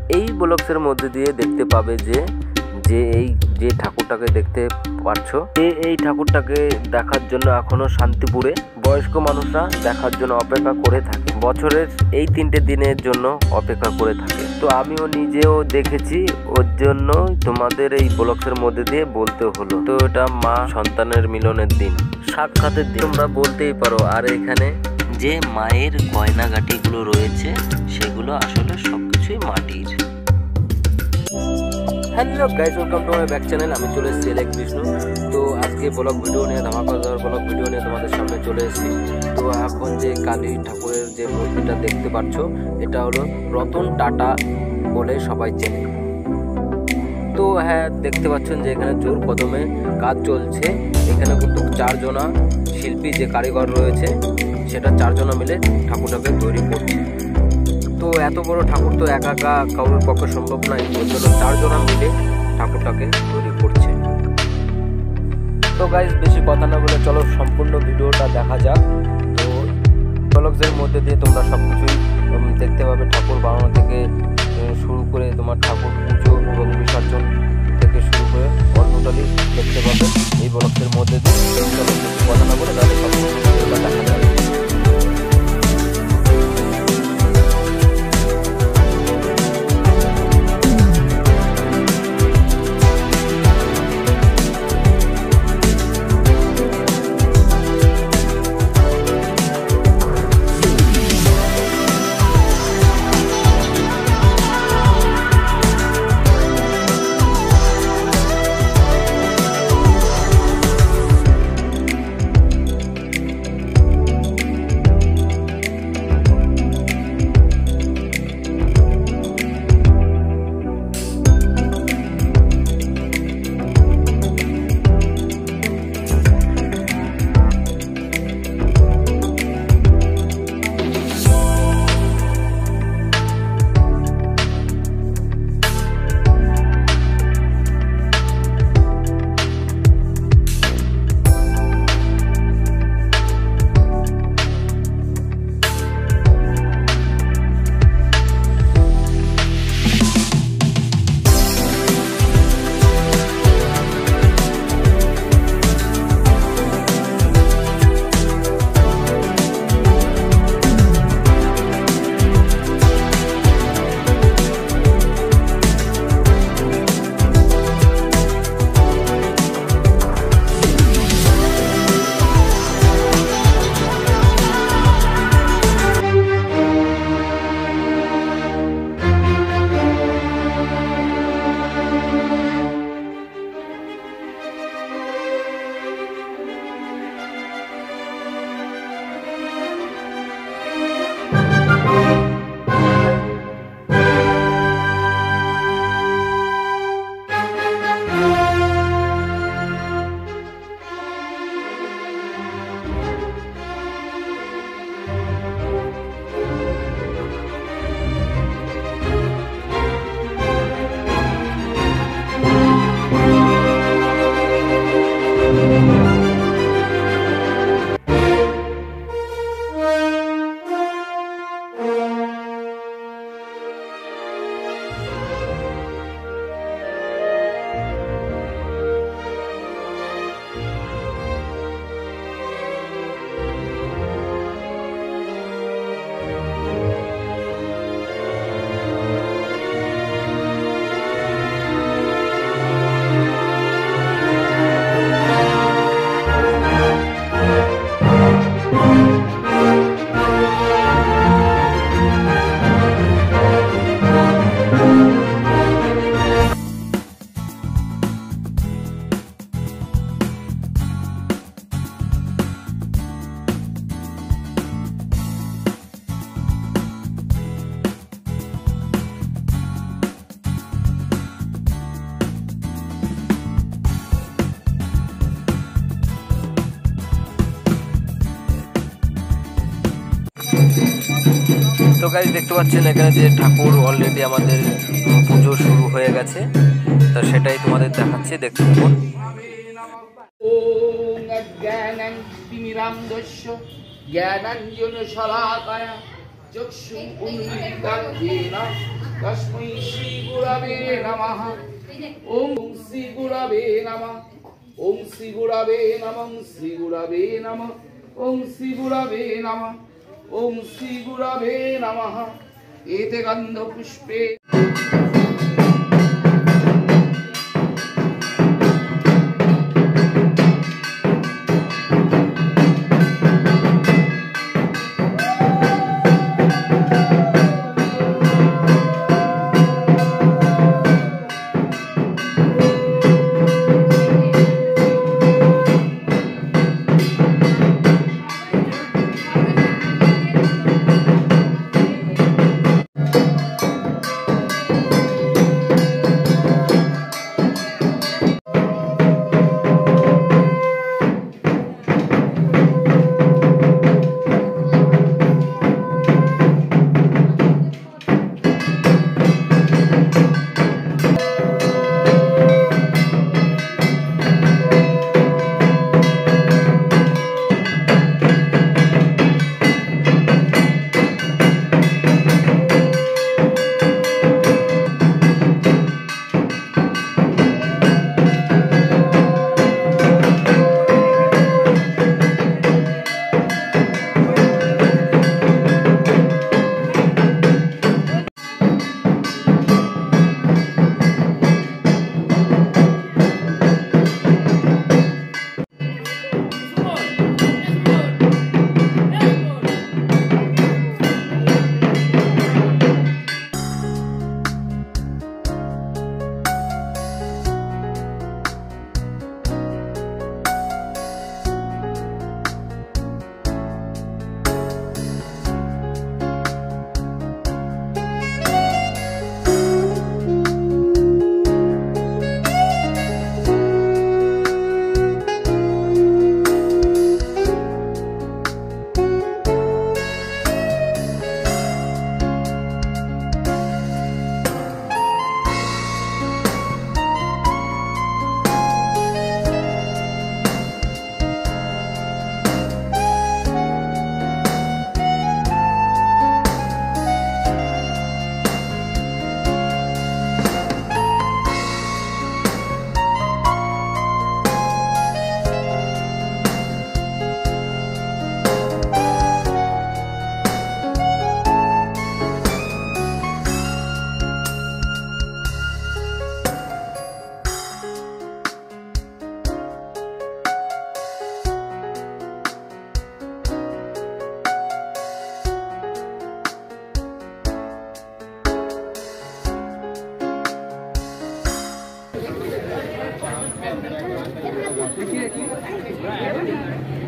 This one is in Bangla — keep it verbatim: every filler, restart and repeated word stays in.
এই ব্লগসের মধ্যে দিয়ে দেখতে পাবে যে যে এই যে ঠাকুরটাকে দেখতে পাচ্ছ, যে এই ঠাকুরটাকে দেখার জন্য এখনো শান্তিপুরে বয়স্ক মানুষরা দেখার জন্য অপেক্ষা করে থাকে। বছরের এই তিনটে দিনের জন্য অপেক্ষা করে থাকে। তো আমিও নিজেও দেখেছি, ওর জন্য তোমাদের এই ব্লগসের মধ্যে দিয়ে বলতে হলো। তো এটা মা সন্তানের মিলনের দিন, সাক্ষাতের দিন তোমরা বলতেই পারো। আর এখানে যে মায়ের গয়নাগাটিগুলো রয়েছে সেগুলো আসলে সবকিছুই মাটির। Hello guys, welcome to my back channel. আমি চলে এসেছি এলেক বিষ্ণু। তো আজকে ব্লগ ভিডিও নিয়ে, ধামাকাদার ব্লগ ভিডিও নিয়ে তোমাদের সামনে চলে এসেছি। তো এখন যে কালী ঠাকুরের যে মূর্তিটা দেখতে পাচ্ছ, এটা হলো রতন টাটা বলে সবাই চেনে। তো হ্যাঁ, দেখতে পাচ্ছেন যে এখানে জোর কদমে কাজ চলছে। এখানে কিন্তু চারজনা শিল্পী যে কারিগর রয়েছে, সেটা চারজনা মিলে ঠাকুরটাকে তৈরি করছে। তো এত বড় ঠাকুর তো একা একা কারোর পক্ষে সম্ভব নয়, ওই জন্য চারজনা মিলে ঠাকুরটাকে তৈরি করছে। তো গাইস, বেশি কথা না বলে চলো সম্পূর্ণ ভিডিওটা দেখা যাক। তো ব্লগসের মধ্যে দিয়ে তোমরা সব কিছুই দেখতে পাবে, ঠাকুর বানানো থেকে শুরু করে তোমার ঠাকুর পুজো এবং বিসর্জন থেকে শুরু করে অল টোটালি দেখতে পাবে এই ব্লগসের মধ্যে দিয়ে। চলো বেশি কথা না বলে তাহলে সব কিছু ভিডিওটা দেখা যাবে। তো গাইস, দেখতে পাচ্ছেন এখানে যে ঠাকুর অলরেডি আমাদের পুজো শুরু হয়ে গেছে। তো সেটাই তোমাদের দেখাচ্ছি, দেখতে থাকুন। ওম অজ্ঞানং তিমিরান্ধস্য জ্ঞানাঞ্জন শলাকায়া চক্ষুঃ উন্মীলিতং येन तस्मै श्री गुरवे नमः। ओम श्री गुरवे नमः। ओम श्री गुरवे नमः। श्री गुरवे नमः। ओम श्री गुरवे नमः। ओम श्री गुरवे नमः। एते गंध पुष्पे देखिए